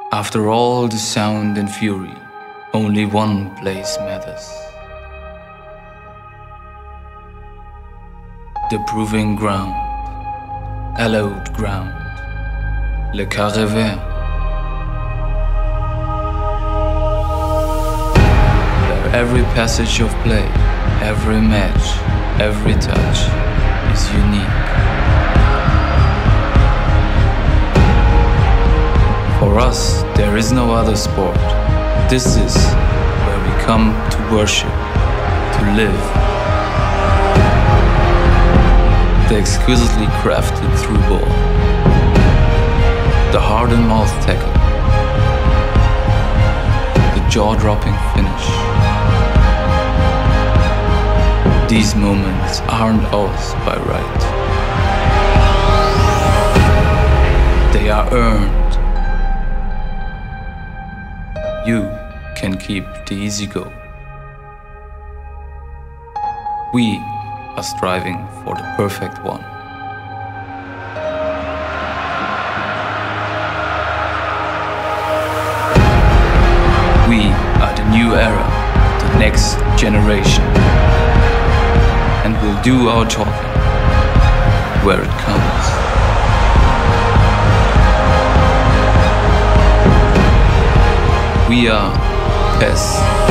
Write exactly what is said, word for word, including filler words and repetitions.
After all the sound and fury, only one place matters. The proving ground, hallowed ground, le carré vert. Where every passage of play, every match, every touch is unique. For us, there is no other sport. This is where we come to worship, to live. The exquisitely crafted through ball, the heart and mouth tackle, the jaw-dropping finish. These moments aren't ours by right. They are earned. You can keep the easy go. We are striving for the perfect one. We are the new era, the next generation. And we'll do our talking where it counts. We are P E S.